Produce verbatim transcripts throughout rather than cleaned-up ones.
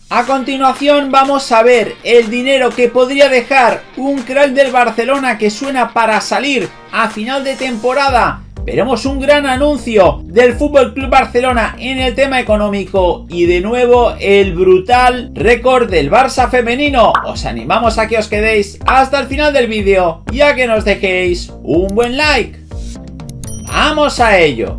A continuación vamos a ver el dinero que podría dejar un crack del Barcelona que suena para salir a final de temporada. Veremos un gran anuncio del F C Barcelona en el tema económico y de nuevo el brutal récord del Barça femenino. Os animamos a que os quedéis hasta el final del vídeo y a que nos dejéis un buen like. ¡Vamos a ello!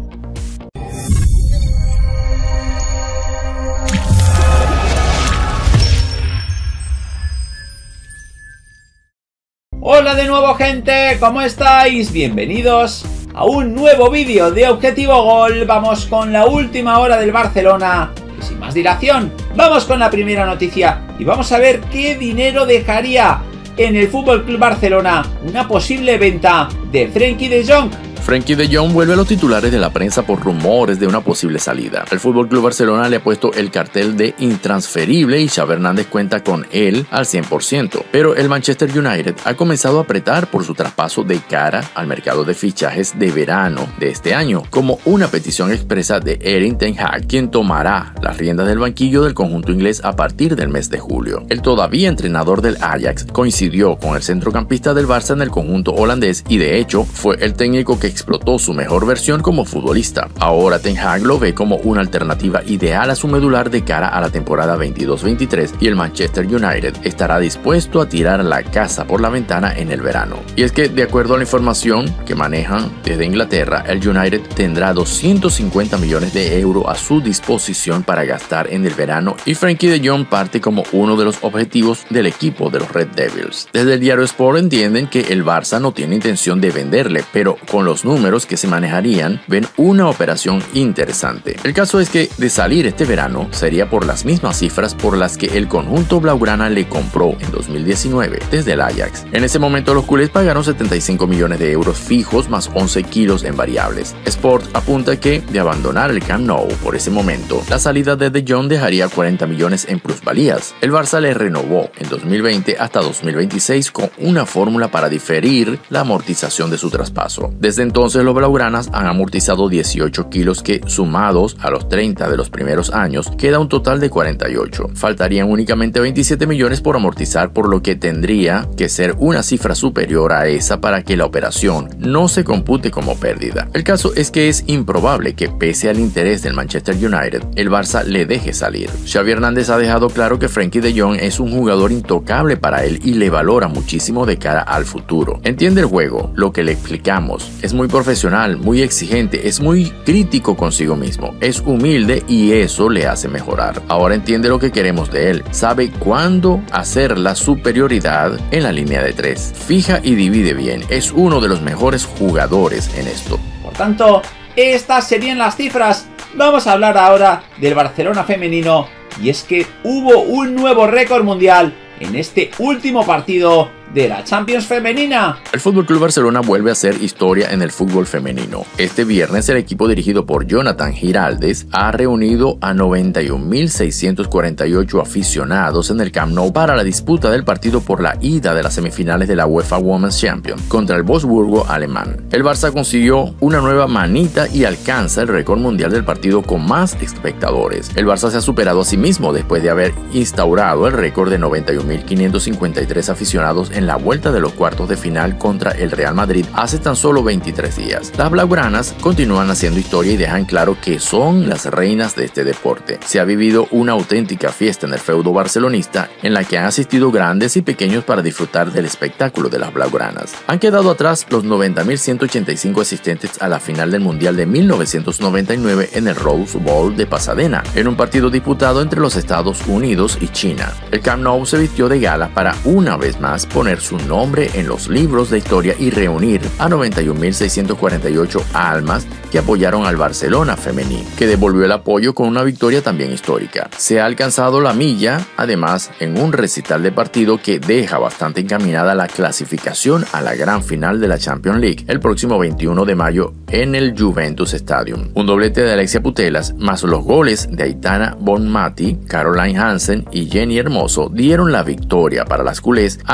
Hola de nuevo, gente, ¿cómo estáis? Bienvenidos a un nuevo vídeo de Objetivo Gol. Vamos con la última hora del Barcelona y sin más dilación vamos con la primera noticia y vamos a ver qué dinero dejaría en el F C Barcelona una posible venta de Frenkie de Jong. Frenkie de Jong vuelve a los titulares de la prensa por rumores de una posible salida. El F C Barcelona le ha puesto el cartel de intransferible y Xavi Hernández cuenta con él al cien por ciento. Pero el Manchester United ha comenzado a apretar por su traspaso de cara al mercado de fichajes de verano de este año, como una petición expresa de Erik ten Hag, quien tomará las riendas del banquillo del conjunto inglés a partir del mes de julio. El todavía entrenador del Ajax coincidió con el centrocampista del Barça en el conjunto holandés y de hecho fue el técnico que explotó su mejor versión como futbolista. Ahora Ten Hag lo ve como una alternativa ideal a su medular de cara a la temporada veintidós veintitrés y el Manchester United estará dispuesto a tirar la casa por la ventana en el verano. Y es que, de acuerdo a la información que manejan desde Inglaterra, el United tendrá doscientos cincuenta millones de euros a su disposición para gastar en el verano y Frenkie de Jong parte como uno de los objetivos del equipo de los Red Devils. Desde el diario Sport entienden que el Barça no tiene intención de venderle, pero con los números que se manejarían ven una operación interesante. El caso es que de salir este verano sería por las mismas cifras por las que el conjunto blaugrana le compró en dos mil diecinueve desde el Ajax. En ese momento los culés pagaron setenta y cinco millones de euros fijos más once kilos en variables. Sport apunta que de abandonar el Camp Nou por ese momento, la salida de De Jong dejaría cuarenta millones en plusvalías. El Barça le renovó en dos mil veinte hasta dos mil veintiséis con una fórmula para diferir la amortización de su traspaso. Desde entonces los blaugranas han amortizado dieciocho kilos que, sumados a los treinta de los primeros años, queda un total de cuarenta y ocho. Faltarían únicamente veintisiete millones por amortizar, por lo que tendría que ser una cifra superior a esa para que la operación no se compute como pérdida. El caso es que es improbable que, pese al interés del Manchester United, el Barça le deje salir. Xavi Hernández ha dejado claro que Frenkie de Jong es un jugador intocable para él y le valora muchísimo de cara al futuro. Entiende el juego, lo que le explicamos, es muy profesional, muy exigente, es muy crítico consigo mismo, es humilde y eso le hace mejorar. Ahora entiende lo que queremos de él, sabe cuándo hacer la superioridad en la línea de tres, fija y divide bien, es uno de los mejores jugadores en esto. Por tanto, estas serían las cifras. Vamos a hablar ahora del Barcelona femenino y es que hubo un nuevo récord mundial en este último partido de la Champions femenina. El F C Barcelona vuelve a hacer historia en el fútbol femenino. Este viernes el equipo dirigido por Jonathan Giraldes ha reunido a noventa y un mil seiscientos cuarenta y ocho aficionados en el Camp Nou para la disputa del partido por la ida de las semifinales de la UEFA Women's Champions contra el Wolfsburgo alemán. El Barça consiguió una nueva manita y alcanza el récord mundial del partido con más espectadores. El Barça se ha superado a sí mismo después de haber instaurado el récord de noventa y un mil quinientos cincuenta y tres aficionados en en la vuelta de los cuartos de final contra el Real Madrid hace tan solo veintitrés días. Las blaugranas continúan haciendo historia y dejan claro que son las reinas de este deporte. Se ha vivido una auténtica fiesta en el feudo barcelonista en la que han asistido grandes y pequeños para disfrutar del espectáculo de las blaugranas. Han quedado atrás los noventa mil ciento ochenta y cinco asistentes a la final del Mundial de mil novecientos noventa y nueve en el Rose Bowl de Pasadena, en un partido disputado entre los Estados Unidos y China. El Camp Nou se vistió de gala para una vez más poner su nombre en los libros de historia y reunir a noventa y un mil seiscientos cuarenta y ocho almas que apoyaron al Barcelona femenino, que devolvió el apoyo con una victoria también histórica. Se ha alcanzado la milla, además, en un recital de partido que deja bastante encaminada la clasificación a la gran final de la Champions League el próximo veintiuno de mayo en el Juventus Stadium. Un doblete de Alexia Putellas más los goles de Aitana Bonmati, Caroline Hansen y Jenny Hermoso dieron la victoria para las culés ante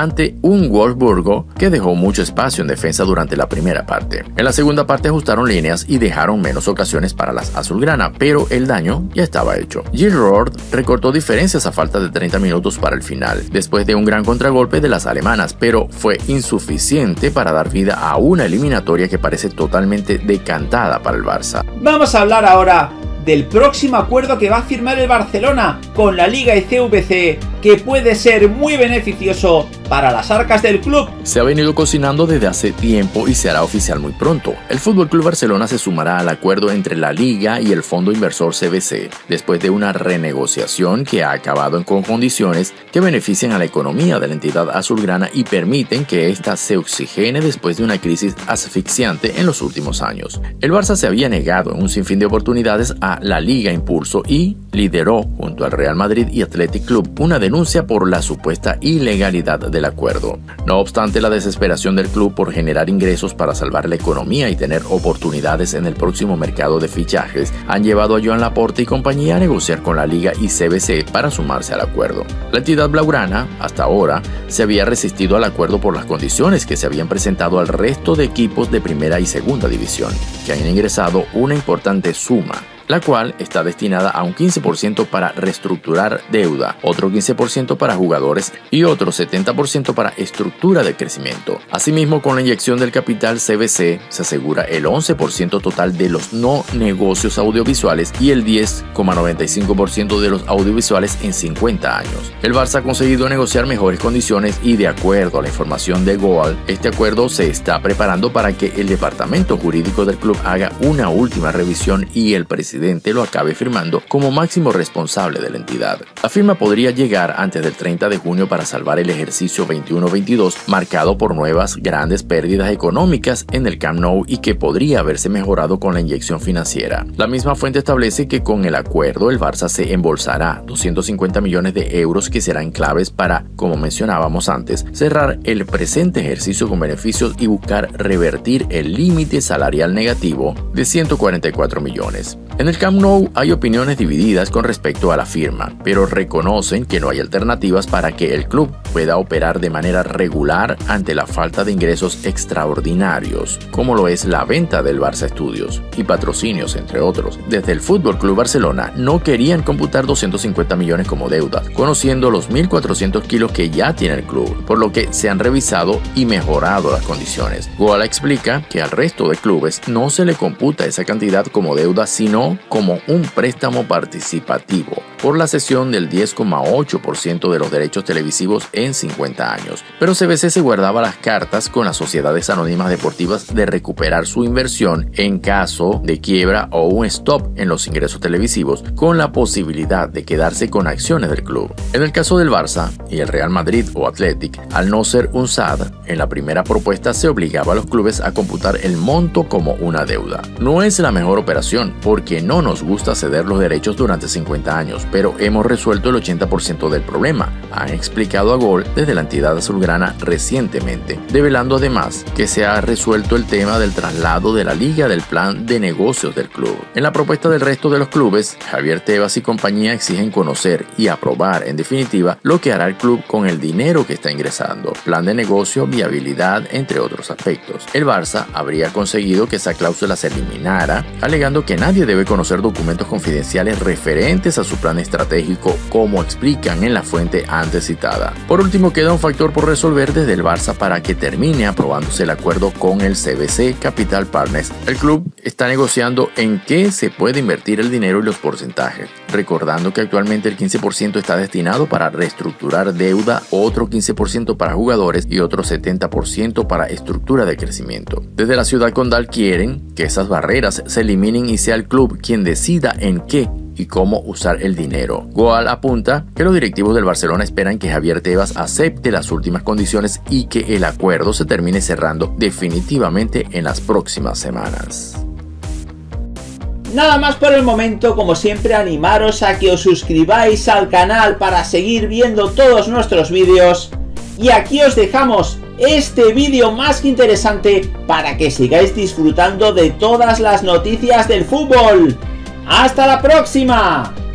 un Wolfsburgo que dejó mucho espacio en defensa durante la primera parte. En la segunda parte ajustaron líneas y dejaron menos ocasiones para las azulgrana, pero el daño ya estaba hecho. Giroud recortó diferencias a falta de treinta minutos para el final, después de un gran contragolpe de las alemanas, pero fue insuficiente para dar vida a una eliminatoria que parece totalmente decantada para el Barça. Vamos a hablar ahora del próximo acuerdo que va a firmar el Barcelona con la Liga y C V C, que puede ser muy beneficioso para las arcas del club. Se ha venido cocinando desde hace tiempo y se hará oficial muy pronto. El F C Barcelona se sumará al acuerdo entre la Liga y el fondo inversor C V C, después de una renegociación que ha acabado con condiciones que benefician a la economía de la entidad azulgrana y permiten que ésta se oxigene después de una crisis asfixiante en los últimos años. El Barça se había negado en un sinfín de oportunidades a la Liga Impulso y lideró junto al Real Madrid y Athletic Club una denuncia por la supuesta ilegalidad del acuerdo. No obstante, la desesperación del club por generar ingresos para salvar la economía y tener oportunidades en el próximo mercado de fichajes han llevado a Joan Laporta y compañía a negociar con la Liga y C V C para sumarse al acuerdo. La entidad blaugrana, hasta ahora, se había resistido al acuerdo por las condiciones que se habían presentado al resto de equipos de primera y segunda división, que han ingresado una importante suma, la cual está destinada a un quince por ciento para reestructurar deuda, otro quince por ciento para jugadores y otro setenta por ciento para estructura de crecimiento. Asimismo, con la inyección del capital C V C se asegura el once por ciento total de los no negocios audiovisuales y el diez coma noventa y cinco por ciento de los audiovisuales en cincuenta años. El Barça ha conseguido negociar mejores condiciones y, de acuerdo a la información de Goal, este acuerdo se está preparando para que el departamento jurídico del club haga una última revisión y el presidente lo acabe firmando como máximo responsable de la entidad. La firma podría llegar antes del treinta de junio para salvar el ejercicio veintiuno veintidós, marcado por nuevas grandes pérdidas económicas en el Camp Nou y que podría haberse mejorado con la inyección financiera. La misma fuente establece que con el acuerdo el Barça se embolsará doscientos cincuenta millones de euros que serán claves para, como mencionábamos antes, cerrar el presente ejercicio con beneficios y buscar revertir el límite salarial negativo de ciento cuarenta y cuatro millones. En el Camp Nou hay opiniones divididas con respecto a la firma, pero reconocen que no hay alternativas para que el club pueda operar de manera regular ante la falta de ingresos extraordinarios, como lo es la venta del Barça Studios y patrocinios, entre otros. Desde el F C Barcelona no querían computar doscientos cincuenta millones como deuda, conociendo los mil cuatrocientos kilos que ya tiene el club, por lo que se han revisado y mejorado las condiciones. Goala explica que al resto de clubes no se le computa esa cantidad como deuda, sino como un préstamo participativo por la cesión del diez coma ocho por ciento de los derechos televisivos en cincuenta años. Pero C V C se guardaba las cartas con las sociedades anónimas deportivas de recuperar su inversión en caso de quiebra o un stop en los ingresos televisivos, con la posibilidad de quedarse con acciones del club. En el caso del Barça y el Real Madrid o Athletic, al no ser un S A D, en la primera propuesta se obligaba a los clubes a computar el monto como una deuda. No es la mejor operación porque no nos gusta ceder los derechos durante cincuenta años, pero hemos resuelto el ochenta por ciento del problema, han explicado a Gol desde la entidad azulgrana recientemente, develando además que se ha resuelto el tema del traslado de la liga del plan de negocios del club. En la propuesta del resto de los clubes, Javier Tebas y compañía exigen conocer y aprobar en definitiva lo que hará el club con el dinero que está ingresando, plan de negocio, viabilidad, entre otros aspectos. El Barça habría conseguido que esa cláusula se eliminara, alegando que nadie debe conocer documentos confidenciales referentes a su plan estratégico, como explican en la fuente antes citada. Por último, queda un factor por resolver desde el Barça para que termine aprobándose el acuerdo con el C V C Capital Partners. El club está negociando en qué se puede invertir el dinero y los porcentajes, recordando que actualmente el quince por ciento está destinado para reestructurar deuda, otro quince por ciento para jugadores y otro setenta por ciento para estructura de crecimiento. Desde la ciudad condal quieren que esas barreras se eliminen y sea el club quien decida en qué y cómo usar el dinero. Goal apunta que los directivos del Barcelona esperan que Javier Tebas acepte las últimas condiciones y que el acuerdo se termine cerrando definitivamente en las próximas semanas. Nada más por el momento, como siempre animaros a que os suscribáis al canal para seguir viendo todos nuestros vídeos, y aquí os dejamos este vídeo más que interesante para que sigáis disfrutando de todas las noticias del fútbol. ¡Hasta la próxima!